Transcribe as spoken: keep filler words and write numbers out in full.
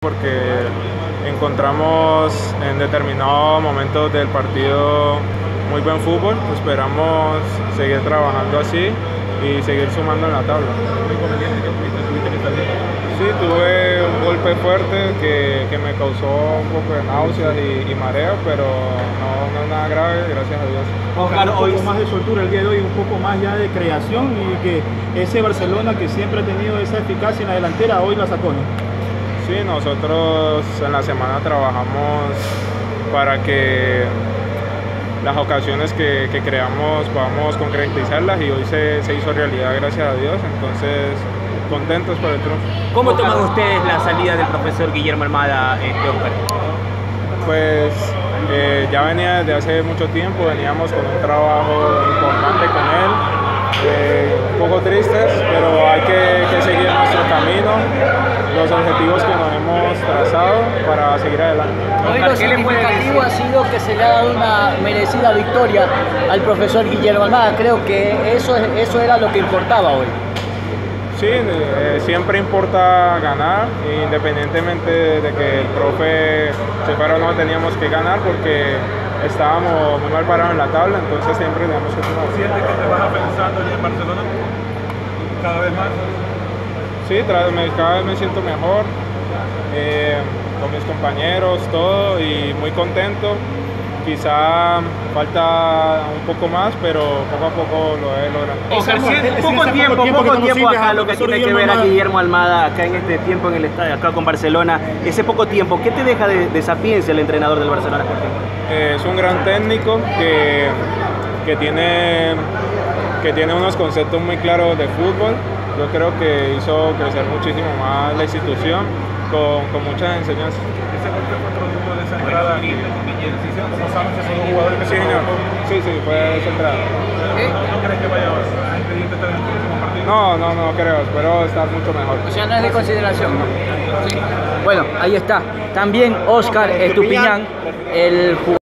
porque encontramos en determinados momentos del partido muy buen fútbol. Esperamos seguir trabajando así y seguir sumando en la tabla. Sí, tuve un golpe fuerte que, que me causó un poco de náuseas y, y mareo, pero no, no es nada grave, gracias a Dios. Oscar, un poco más de soltura el día de hoy, un poco más ya de creación, y que ese Barcelona que siempre ha tenido esa eficacia en la delantera, hoy la sacó, ¿no? Sí, nosotros en la semana trabajamos para que las ocasiones que, que creamos podamos concretizarlas, y hoy se, se hizo realidad, gracias a Dios. Entonces, contentos por el triunfo. ¿Cómo toman ustedes la salida del profesor Guillermo Almada, este Oscar? Pues eh, ya venía desde hace mucho tiempo, veníamos con un trabajo importante con él, eh, un poco tristes, pero hay que, que seguir nuestro camino, los objetivos que nos hemos trazado para seguir adelante. Hoy lo significativo ha sido que se le ha dado una merecida victoria al profesor Guillermo Almada. Creo que eso, eso era lo que importaba hoy. Sí, eh, siempre importa ganar, independientemente de que el profe se fuera o no, teníamos que ganar porque estábamos muy mal parados en la tabla, entonces siempre teníamos que sumar. ¿Sientes que te vas afianzando ya en Barcelona cada vez más? Sí, cada vez me siento mejor, eh, con mis compañeros, todo, y muy contento. Quizá falta un poco más, pero poco a poco lo he logrado. Oscar, si es poco tiempo, poco tiempo acá lo que tiene que ver a Guillermo Almada acá en este tiempo en el estadio, acá con Barcelona. Ese poco tiempo, ¿qué te deja de, de sapiencia el entrenador del Barcelona? Eh, es un gran técnico que, que, tiene, que tiene unos conceptos muy claros de fútbol. Yo creo que hizo crecer muchísimo más la institución con, con muchas enseñanzas. ¿Ese gol que fue producto de esa entrada? ¿Cómo sabes que son los jugadores que sí, señor. Sí, sí, fue esa entrada. ¿No crees que vaya a impedirte estar en el próximo partido? No, no, no creo, espero estar mucho mejor. O sea, no es de consideración, ¿no? Bueno, ahí está. También Oscar Estupiñán, el jugador.